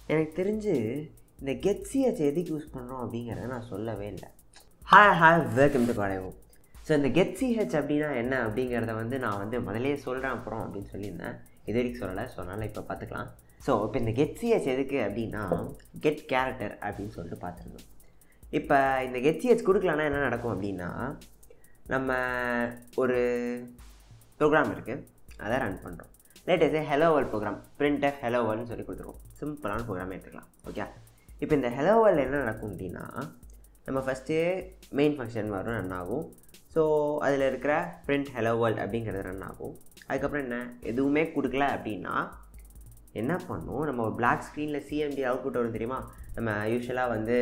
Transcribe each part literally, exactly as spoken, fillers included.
எனக்கு தெரிஞ்சு இந்த கெட்சிஹெச் எதுக்கு யூஸ் பண்ணுறோம் அப்படிங்கிறத நான் சொல்லவே இல்லை. ஹாய் ஹாய் வெல்கம் டு காலேவோ. ஸோ இந்த getch அப்படின்னா என்ன அப்படிங்கிறத வந்து நான் வந்து முதலே சொல்கிறேன் அப்புறம் அப்படின்னு சொல்லியிருந்தேன். இது வரைக்கும் சொல்லலை, ஸோ அதனால் இப்போ பார்த்துக்கலாம். ஸோ இப்போ இந்த getch எதுக்கு அப்படின்னா கெட் கேரக்டர் அப்படின்னு சொல்லிட்டு பார்த்துருந்தோம். இப்போ இந்த getch கொடுக்கலான்னா என்ன நடக்கும் அப்படின்னா, நம்ம ஒரு ப்ரோக்ராம் இருக்குது, அதை ரன் பண்ணுறோம். Latest hello world program printf hello worldனு சொல்லி கொடுத்துருவோம். சிம்பிளான ப்ரோக்ராம் எடுத்துக்கலாம். ஓகே, இப்போ இந்த ஹெலோ வேர்ல்டு என்ன நடக்கும் அப்படின்னா, நம்ம ஃபஸ்ட்டு மெயின் ஃபங்க்ஷன் வரும், ரன் ஆகும். ஸோ அதில் இருக்கிற print hello world அப்படிங்கிறது ரன் ஆகும். அதுக்கப்புறம் என்ன, எதுவுமே கொடுக்கல அப்படின்னா என்ன பண்ணும், நம்ம ஒரு பிளாக் ஸ்க்ரீனில் சிஎம்டி அவுட்புட் வரும் தெரியுமா. நம்ம யூஸ்வலாக வந்து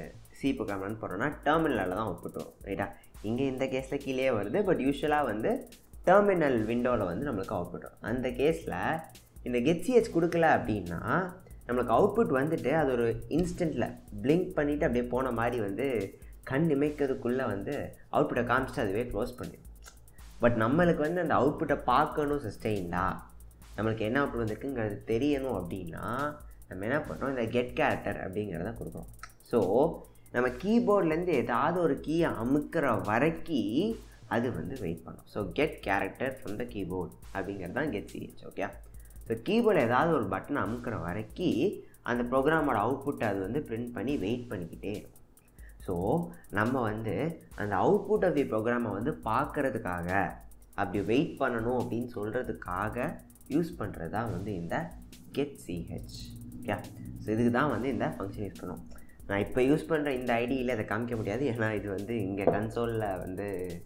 சி ப்ரோக்ராம் ரன் பண்ணுறோன்னா டெர்மினலில் தான் அவுட்புட் வரும், ரைட்டா. இங்கே இந்த கேஸில் கீழே வருது, பட் யூஸ்வலாக வந்து டெர்மினல் விண்டோவில் வந்து நம்மளுக்கு அவுட்புட் வரும். அந்த கேஸில் இந்த getch கொடுக்கல அப்படின்னா நம்மளுக்கு அவுட்புட் வந்துட்டு அது ஒரு இன்ஸ்டண்ட்டில் பிளிங்க் பண்ணிவிட்டு அப்படியே போன மாதிரி வந்து கண் இமைக்கிறதுக்குள்ளே வந்து அவுட்புட்டை காமிச்சிட்டு அதுவே க்ளோஸ் பண்ணிடும். பட் நம்மளுக்கு வந்து அந்த அவுட்புட்டை பார்க்கணும் சஸ்டெயின்டா, நம்மளுக்கு என்ன அவுட்புட் வந்துருக்குங்கிறது தெரியணும் அப்படின்னா நம்ம என்ன பண்ணுறோம், இந்த கெட் கேரக்டர் அப்படிங்கிறத கொடுக்குறோம். ஸோ நம்ம கீபோர்ட்லேருந்து ஏதாவது ஒரு கீயை அமுக்கிற வரைக்கும் அது வந்து வெயிட் பண்ணும். So get character from the keyboard அப்படிங்கிறது தான் getch. ஓகே, ஸோ கீபோர்டில் ஏதாவது ஒரு பட்டனை அமுக்கிற வரைக்கும் அந்த ப்ரோக்ராமோட அவுட்புட்டை அது வந்து பிரிண்ட் பண்ணி வெயிட் பண்ணிக்கிட்டே இருக்கும். ஸோ நம்ம வந்து அந்த அவுட்புட் ஆஃப் தி ப்ரோக்ராமை வந்து பார்க்குறதுக்காக அப்படி வெயிட் பண்ணணும் அப்படின்னு சொல்கிறதுக்காக யூஸ் பண்ணுறது தான் வந்து இந்த getch. ஓகே, ஸோ இதுக்கு தான் வந்து இந்த ஃபங்க்ஷன் யூஸ் பண்ணுவோம். நான் இப்போ யூஸ் பண்ணுற இந்த ஐடியில் அதை காமிக்க முடியாது, ஏன்னா இது வந்து இங்கே கன்சோலில் வந்து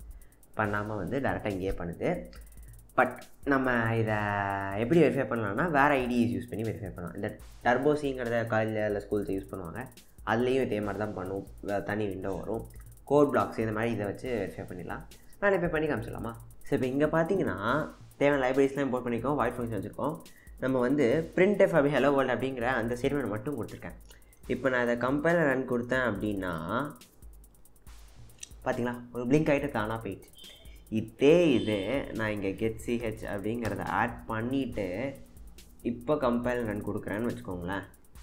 பண்ணாமல் வந்து டேரெக்டாக இங்கேயே பண்ணுது. பட் நம்ம இதை எப்படி வெரிஃபை பண்ணலாம்னா வேறு ஐடிஸ் யூஸ் பண்ணி வெரிஃபை பண்ணலாம். இந்த டர்போசிங்கிறத காலேஜில் இல்லை ஸ்கூல்ஸில் யூஸ் பண்ணுவாங்க, அதுலேயும் இதே மாதிரி தான் பண்ணுவோம். தனி விண்டோ வரும், கோட் பிளாக்ஸ் இந்த மாதிரி இதை வச்சு வெரிஃபை பண்ணிடலாம். நான் இப்போ பண்ணி காமிச்சிடலாமா. ஸோ இப்போ இங்கே பார்த்தீங்கன்னா தேவையான லைப்ரரிஸ்லாம் இம்போர்ட் பண்ணிக்கோம், வாய்ட் ஃபங்க்ஷன் வச்சுருக்கோம். நம்ம வந்து printf அப்படி ஹெலோ வேர்ல்டு அப்படிங்கிற அந்த ஸ்டேட்மெண்ட் மட்டும் கொடுத்துருக்கேன். இப்போ நான் இதை கம்பைலர் ரன் கொடுத்தேன் அப்படின்னா பார்த்தீங்களா ஒரு பிளிங்க் ஆகிட்டு தானாக போயிடுச்சு. இதே இது நான் இங்கே getch அப்படிங்கிறத ஆட் பண்ணிவிட்டு இப்போ கம்பைல் ரன் கொடுக்குறேன்னு வச்சுக்கோங்களேன்.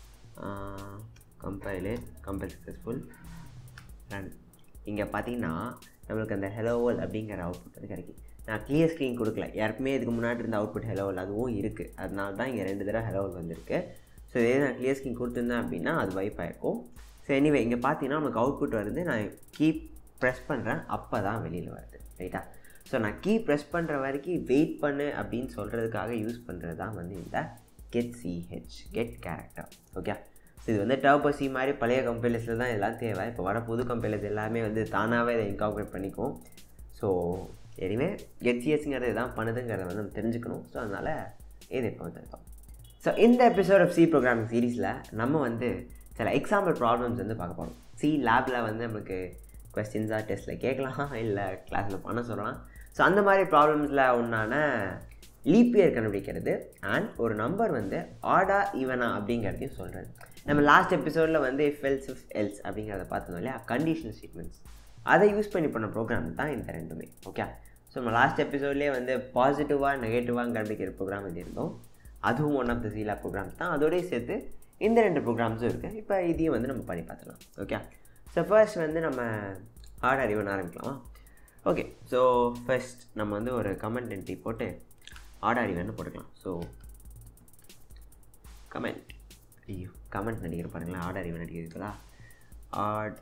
Compile compile successful run. இங்கே பார்த்தீங்கன்னா நம்மளுக்கு அந்த ஹெலோ வேர்ல்ட் அப்படிங்கிற அவுட்புட் வந்து கிடைக்கும். நான் கிளியர் ஸ்க்ரீன் கொடுக்கல, யாருக்குமே இதுக்கு முன்னாடி இருந்த அவுட்புட் ஹெலோ வேர்ல்ட் அதுவும் இருக்குது, அதனால தான் இங்கே ரெண்டு தடவை ஹெலோ வேர்ல்ட் வந்திருக்கு. ஸோ இதே நான் கிளியர் ஸ்க்ரீன் கொடுத்துருந்தேன் அப்படின்னா அது வைப் ஆகிருக்கும். ஸோ எனிவே இங்கே பார்த்தீங்கன்னா நமக்கு அவுட்புட் வருது, நான் கீப் ப்ரெஸ் பண்ணுறேன், அப்போ தான் வெளியில் வருது, ரைட்டா. ஸோ நான் கீ ப்ரெஸ் பண்ணுற வரைக்கும் வெயிட் பண்ணு அப்படின்னு சொல்கிறதுக்காக யூஸ் பண்ணுறது தான் வந்து இந்த getch get character. Okay, so இது வந்து டர்போசி மாதிரி பழைய கம்பைலர்ஸில் தான் இதெல்லாம் தேவை. இப்போ வர புது கம்பைலர்ஸ் எல்லாமே வந்து தானாகவே இதை இன்கார்பரேட் பண்ணிக்கும். ஸோ எனிவே getchங்கிறது இதான் பண்ணுதுங்கிறத வந்து நம்ம தெரிஞ்சுக்கணும். ஸோ அதனால் இது இப்போ வந்துருக்கோம். ஸோ இந்த எபிசோட் ஆஃப் சி ப்ரோக்ராமிங் சீரீஸில் நம்ம வந்து சில எக்ஸாம்பிள் ப்ராப்ளம்ஸ் வந்து பார்க்க போகிறோம். சி லேபில் வந்து நம்மளுக்கு கொஸ்டின்ஸாக டெஸ்ட்டில் கேட்கலாம், இல்லை கிளாஸில் பண்ண சொல்லலாம். ஸோ அந்த மாதிரி ப்ராப்ளம்ஸில் ஒன்றான லீப் இயர் கண்டுபிடிக்கிறது அண்ட் ஒரு நம்பர் வந்து ஆடா ஈவனா அப்படிங்கிறதையும் சொல்கிறது. நம்ம லாஸ்ட் எபிசோடில் வந்து இஃப் எல்ஸ் இஃப் எல்ஸ் அப்படிங்கிறத பார்த்தோம் இல்லையா, கண்டிஷனல் ஸ்டேட்மெண்ட்ஸ், அதை யூஸ் பண்ணி பண்ண ப்ரோக்ராம் தான் இந்த ரெண்டுமே. ஓகே, ஸோ நம்ம லாஸ்ட் எபிசோட்லேயே வந்து பாசிட்டிவாக நெகட்டிவாக கண்டுபிடிக்கிற ப்ரோக்ராம் இது இருந்தோம், அதுவும் ஒன் ஆஃப் த சீலா ப்ரோக்ராம்ஸ் தான். அதோடய சேர்த்து இந்த ரெண்டு ப்ரோக்ராம்ஸும் இருக்குது. இப்போ இதையும் வந்து நம்ம பண்ணி பார்த்துக்கலாம். ஓகே, ஸோ ஃபர்ஸ்ட் வந்து நம்ம ஆர்டர் ஈவன் ஆரம்பிக்கலாமா. ஓகே, ஸோ ஃபர்ஸ்ட் நம்ம வந்து ஒரு கமெண்ட் என்ட்ரி போட்டு ஆர்டர் ஈவன் போட்டுக்கலாம். ஸோ கமெண்ட் ஐயோ கமெண்ட் நடிக்கிற பாருங்களேன், ஆர்டர் ஈவன் நடிக்கிறதுங்களா, odd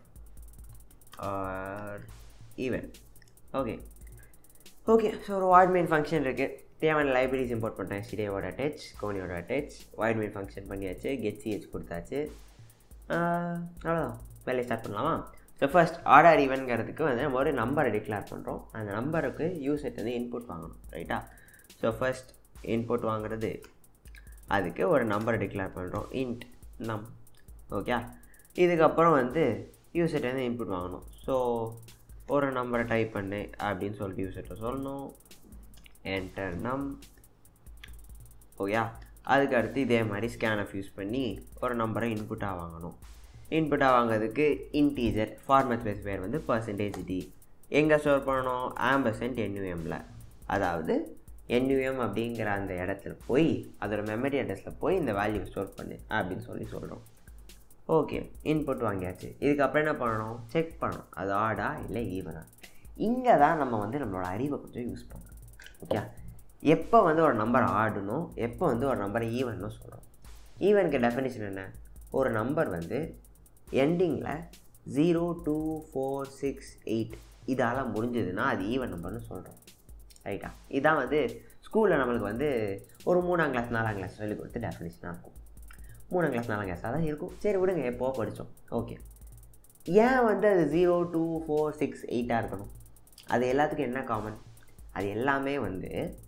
or even. Okay okay so ஒரு வாய்ட் மெயின் ஃபங்க்ஷன் இருக்குது, தேவையான லைப்ரரிஸ் இம்போர்ட் பண்ணிட்டேன், ஸ்டீடியோட அட்டாச், கோனியோட அட்டாச், வாய்ட் மெயின் ஃபங்க்ஷன் பண்ணியாச்சு, getch கொடுத்தாச்சு, அவ்வளோதான், வேலையை ஸ்டார்ட் பண்ணலாமா. ஸோ ஃபர்ஸ்ட் ஆர்டர் ஈவன்ங்கிறதுக்கு வந்து நம்ம ஒரு நம்பரை டிக்ளேர் பண்ணுறோம். அந்த நம்பருக்கு யூசர்ட் வந்து இன்புட் வாங்கணும், ரைட்டா. ஸோ ஃபர்ஸ்ட் இன்புட் வாங்குறது, அதுக்கு ஒரு நம்பரை டிக்ளேர் பண்ணுறோம், இன்ட் நம். ஓகே, இதுக்கப்புறம் வந்து யூசர்ட் வந்து இன்புட் வாங்கணும். ஸோ ஒரு நம்பரை டைப் பண்ணு அப்படின்னு சொல்லிட்டு யூசர்ட்ட சொல்லணும், என்டர் நம். ஓகே, அதுக்கு அடுத்து இதே மாதிரி ஸ்கேனஃப் யூஸ் பண்ணி ஒரு நம்பரை இன்புட்டாக வாங்கணும். இன்புட்டாக வாங்கிறதுக்கு இன்டீஜர் ஃபார்மேட் ஸ்பெசிஃபையர் வந்து பர்சன்டேஜ் டி எங்கே ஸ்டோர் பண்ணணும், ஆம்பர்சன்ட் என்யூஎம்மில், அதாவது என்யூஎம் அப்படிங்கிற அந்த இடத்துல போய் அதோட மெமரி அட்ரஸில் போய் இந்த வேல்யூ ஸ்டோர் பண்ணு அப்படின்னு சொல்லி சொல்கிறோம். ஓகே, இன்புட் வாங்கியாச்சு. இதுக்கப்புறம் என்ன பண்ணணும்? செக் பண்ணணும் அது ஆடா இல்லை ஈவனா. இங்கே தான் நம்ம வந்து நம்மளோட அறிவை கொஞ்சம் யூஸ் பண்ணணும். ஓகே, எப்போ வந்து ஒரு நம்பர் ஆடணும், எப்போ வந்து ஒரு நம்பரை ஈவன்னு சொல்கிறோம். ஈவனுக்கு டெஃபினிஷன் என்ன? ஒரு நம்பர் வந்து எண்டிங்கில் zero two four six eight இதால் முடிஞ்சதுன்னா அது ஈவன் நம்பர்னு சொல்கிறோம். ரைட்டா? இதான் வந்து ஸ்கூலில் நம்மளுக்கு வந்து ஒரு மூணாம் கிளாஸ் நாலாம் கிளாஸ் சொல்லி கொடுத்து டெஃபினிஷனாக இருக்கும். மூணாம் கிளாஸ் நாலாம் கிளாஸாக தான் இருக்கும். சரி விடுங்க, எப்போ படித்தோம். ஓகே, ஏன் வந்து அது ஜீரோ டூ ஃபோர் சிக்ஸ் எயிட்டாக இருக்கணும்? அது எல்லாத்துக்கும் என்ன காமன்? அது எல்லாமே வந்து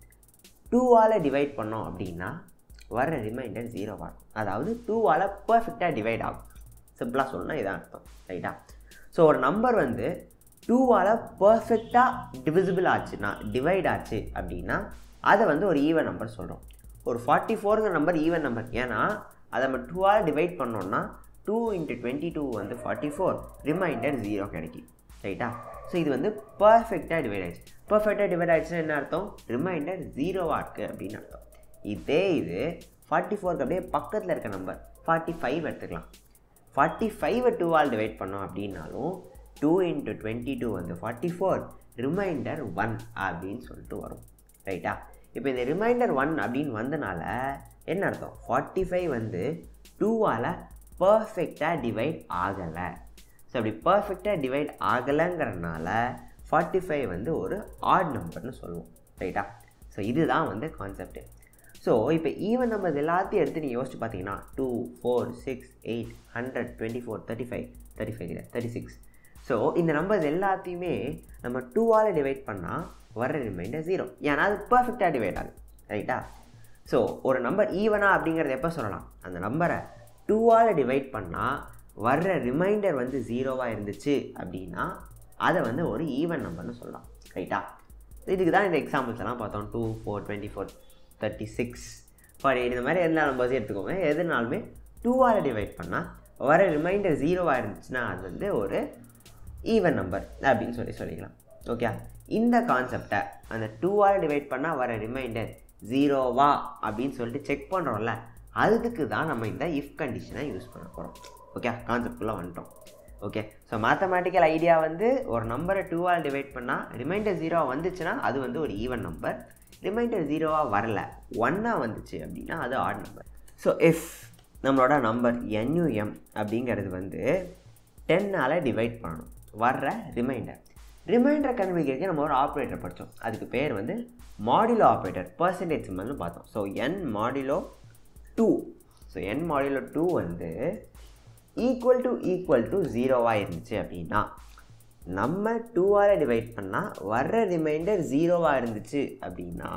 டூவால் டிவைட் பண்ணோம் அப்படின்னா வர ரிமைண்டர் ஜீரோவாக இருக்கும். அதாவது டூவால் பர்ஃபெக்டாக டிவைட் ஆகும். சிம்பிளாக சொல்லணும்னா இதான் அர்த்தம். ரைட்டா? ஸோ ஒரு நம்பர் வந்து டூவால் பர்ஃபெக்டாக டிவிசிபிள் ஆச்சுன்னா, டிவைட் ஆச்சு அப்படின்னா அதை வந்து ஒரு ஈவன் நம்பர் சொல்கிறோம். ஒரு ஃபார்ட்டி ஃபோருங்கிற நம்பர் ஈவன் நம்பர். ஏன்னா அதை நம்ம டூவால் டிவைட் பண்ணோன்னா டூ இன்ட்டு டுவெண்ட்டி டூ வந்து ஃபார்ட்டி ஃபோர், ரிமைண்டர் ஜீரோ கிடைக்கும். ரைட்டா? ஸோ இது வந்து பர்ஃபெக்டாக டிவைட் ஆகிடுச்சு. பர்ஃபெக்டாக டிவைட் ஆகிடுச்சுன்னா என்ன அர்த்தம்? ரிமைண்டர் ஜீரோவாக இருக்குது அப்படின்னு அர்த்தம். இதே இது ஃபார்ட்டி ஃபோருக்கு அப்படியே பக்கத்தில் இருக்க நம்பர் ஃபார்ட்டி ஃபைவ் எடுத்துக்கலாம். ஃபார்ட்டி ஃபைவை டூவால் டிவைட் பண்ணோம் அப்படின்னாலும் டூ இன்ட்டு டுவெண்ட்டி டூ வந்து ஃபார்ட்டி ஃபோர், ரிமைண்டர் ஒன் அப்படின்னு சொல்லிட்டு வரும். ரைட்டா? இப்போ இந்த ரிமைண்டர் ஒன் அப்படின்னு வந்தனால என்ன அர்த்தம்? ஃபார்ட்டி ஃபைவ் வந்து டூவால் பர்ஃபெக்டாக டிவைட் ஆகலை. ஸோ அப்படி பர்ஃபெக்டாக டிவைட் ஆகலைங்கிறனால ஃபார்ட்டி ஃபைவ் வந்து ஒரு ஆட் நம்பர்னு சொல்லுவோம். ரைட்டா? ஸோ இதுதான் வந்து கான்செப்ட். ஸோ இப்போ ஈவன் நம்பர்ஸ் எல்லாத்தையும் எடுத்து நீங்கள் யோசிச்சு பார்த்தீங்கன்னா two four six eight hundred twenty four thirty five thirty five thirty six so இந்த நம்பர்ஸ் எல்லாத்தையுமே நம்ம டூவால் டிவைட் பண்ணால் வர ரிமைண்டர் ஜீரோ. ஏன்னா அது பர்ஃபெக்டாக டிவைட் ஆகுது. ரைட்டா? ஸோ ஒரு நம்பர் ஈவனா அப்படிங்கிறத எப்போ சொல்லலாம்? அந்த நம்பரை டூவால் டிவைட் பண்ணால் வர்ற ரிமைண்டர் வந்து ஜீரோவாக இருந்துச்சு அப்படின்னா அதை வந்து ஒரு ஈவன் நம்பர்னு சொல்லலாம். ரைட்டா? இதுக்கு தான் இந்த எக்ஸாம்பிள்ஸ் எல்லாம் பார்த்தோம். Two four twenty four thirty six forty eight இந்த மாதிரி எல்லா நம்பர்ஸையும் எடுத்துக்கோங்க. எதுனாலுமே டூவால் டிவைட் பண்ணால் வர ரிமைண்டர் ஜீரோவாக இருந்துச்சுன்னா அது வந்து ஒரு ஈவன் நம்பர் அப்படின்னு சொல்லி சொல்லிக்கலாம். ஓகே, இந்த கான்செப்டை அந்த டூவால் டிவைட் பண்ணால் வர ரிமைண்டர் ஜீரோவா அப்படின்னு சொல்லிட்டு செக் பண்ணுறோம்ல, அதுக்கு தான் நம்ம இந்த இஃப் கண்டிஷனை யூஸ் பண்ண போகிறோம். ஓகே, கான்செப்டுக்குள்ளே வந்துட்டோம். ஓகே, ஸோ மேத்தமேட்டிக்கல் ஐடியா வந்து ஒரு நம்பரை டூவால் டிவைட் பண்ணால் ரிமைண்டர் ஜீரோவாக வந்துச்சுன்னா அது வந்து ஒரு ஈவன் நம்பர். ரிமைண்டர் ஜீரோவாக வரல, ஒன்னாக வந்துச்சு அப்படின்னா அது ஆட் நம்பர். ஸோ இஃப் நம்மளோட நம்பர் என்யூஎம் அப்படிங்கிறது வந்து டென்னால் டிவைட் பண்ணணும் வர்ற ரிமைண்டர். ரிமைண்டரை கண்டுபிடிக்கிறதுக்கு நம்ம ஒரு ஆப்ரேட்டர் படித்தோம். அதுக்கு பேர் வந்து மாடுலோ ஆப்ரேட்டர், பர்சன்டேஜ் சிம்பல்னு பார்த்தோம். So N modulo two so N modulo two வந்து ஈக்குவல் டு ஈக்குவல் டு ஜீரோவாக இருந்துச்சு அப்படின்னா நம்ம டூவால் டிவைட் பண்ணால் வர்ற ரிமைண்டர் ஜீரோவாக இருந்துச்சு அப்படின்னா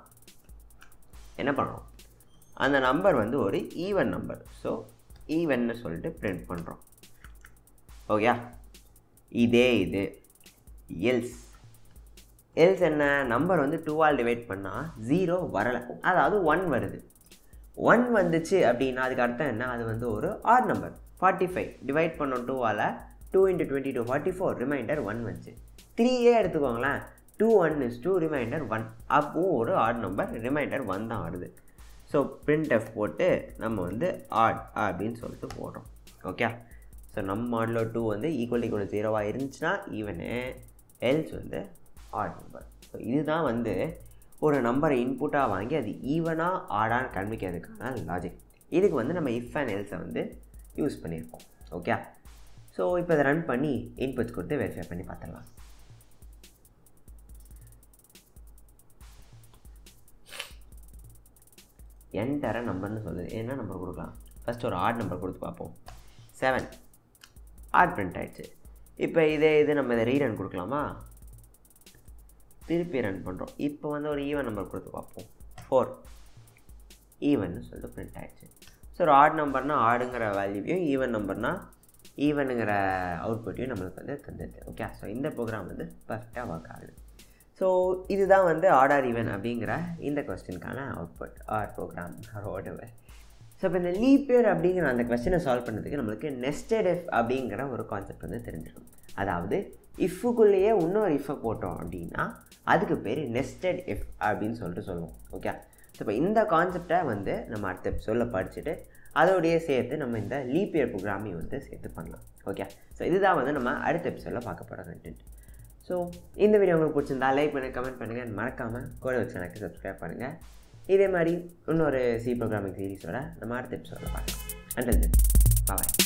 என்ன பண்ணணும்? அந்த நம்பர் வந்து ஒரு ஈவன் நம்பர். ஸோ ஈவன்னு சொல்லிட்டு பிரிண்ட் பண்ணுறோம். ஓகே, இதே இது எல்ஸ் எல்ஸ் என்ன? நம்பர் வந்து டூவால் டிவைட் பண்ணால் ஜீரோ வரலை, அதாவது ஒன் வருது. ஒன் வந்துச்சு அப்படின்னா அதுக்கு அர்த்தம் என்ன? அது வந்து ஒரு odd number. Forty five divide பண்ணோம் டூவால், two into twenty two forty four, remainder one வந்துச்சு. த்ரீயே எடுத்துக்கோங்களேன், two one is two, remainder one, அப்பவும் ஒரு ஆட் நம்பர், ரிமைண்டர் ஒன் தான் வருது. ஸோ பிரிண்ட் எஃப் போட்டு நம்ம வந்து ஆட் அப்படின்னு சொல்லிட்டு போடுறோம். ஓகே, ஸோ நம்ம மாடலோ டூ வந்து ஈக்குவல் ஈக்குவல் ஜீரோவாக இருந்துச்சுன்னா ஈவனு, எல்ஸ் வந்து ஆட் நம்பர். ஸோ இதுதான் வந்து ஒரு நம்பரை இன்புட்டாக வாங்கி அது ஈவனாக ஆடான்னு கண்டுபிடிக்கிறதுக்கான லாஜிக். இதுக்கு வந்து நம்ம இஃப் அண்ட் எல்ஸை வந்து யூஸ் பண்ணியிருக்கோம். ஓகே, ஸோ இப்போ இதை ரன் பண்ணி இன்புட்ஸ் கொடுத்து வெரிஃபை பண்ணி பார்த்துடலாம். என்டர நம்பர்னு சொல்லுது. என்ன நம்பர் கொடுக்கலாம்? ஃபஸ்ட் ஒரு ஆட் நம்பர் கொடுத்து பார்ப்போம். செவன் ஆட் பிரிண்ட் ஆகிடுச்சு. இப்போ இதே இது நம்ம இதை ரீரன் கொடுக்கலாமா? திருப்பி ரன் பண்ணுறோம். இப்போ வந்து ஒரு ஈவன் நம்பர் கொடுத்து பார்ப்போம். ஃபோர் ஈவன்னு சொல்லிட்டு பிரிண்ட் ஆகிடுச்சு. ஸோ ஒரு ஆட் நம்பர்னால் ஆடுங்கிற வேல்யூவையும், ஈவன் நம்பர்னால் ஈவனுங்கிற அவுட்புட்டையும் நம்மளுக்கு வந்து தந்துடுது. ஓகே, ஸோ இந்த ப்ரோக்ராம் வந்து பர்ஃபெக்டாக ஒர்க் ஆகுது. ஸோ இதுதான் வந்து ஆட் ஆர் ஈவன் அப்படிங்கிற இந்த கொஸ்டினுக்கான output or program or whatever. So இப்போ இந்த லீப் இயர் அப்படிங்கிற அந்த கொஸ்டினை சால்வ் பண்ணுறதுக்கு நம்மளுக்கு நெஸ்டட் இஃப் அப்படிங்கிற ஒரு கான்செப்ட் வந்து தெரிஞ்சிடும். அதாவது இஃப்புக்குள்ளேயே இன்னொரு இஃப்பை போட்டோம் அப்படின்னா அதுக்கு பேர் நெஸ்டட் இஃப் அப்படின்னு சொல்லிட்டு சொல்லுவோம். ஓகே, ஸோ இப்போ இந்த கான்செப்டை வந்து நம்ம அடுத்த எபிசோடில் படிச்சுட்டு அதோடையே சேர்த்து நம்ம இந்த லீப் இயர் ப்ரோக்ராமிங் வந்து சேர்த்து பண்ணலாம். ஓகே, ஸோ இதுதான் வந்து நம்ம அடுத்த எபிசோடில் பார்க்க போகிற கண்டென்ட். ஸோ இந்த வீடியோ உங்களுக்கு பிடிச்சிருந்தா லைக் பண்ணுங்கள், கமெண்ட் பண்ணுங்கள், மறக்காமல் கூட வச்சு எனக்கு சப்ஸ்கிரைப் பண்ணுங்கள். இதே மாதிரி இன்னொரு சி ப்ரோக்ராமிங் சீரிஸோட நம்ம அடுத்த எபிசோடில் பார்க்கலாம். அண்டில் தென், பாய்.